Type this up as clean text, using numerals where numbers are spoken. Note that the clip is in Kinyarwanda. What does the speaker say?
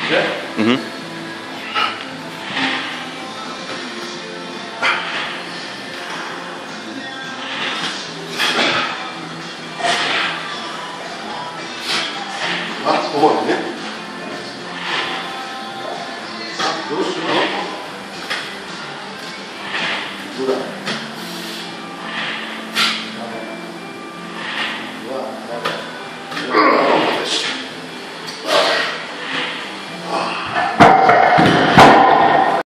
Good? Mm-hmm. Max powoli, nie? Już, no. Góra.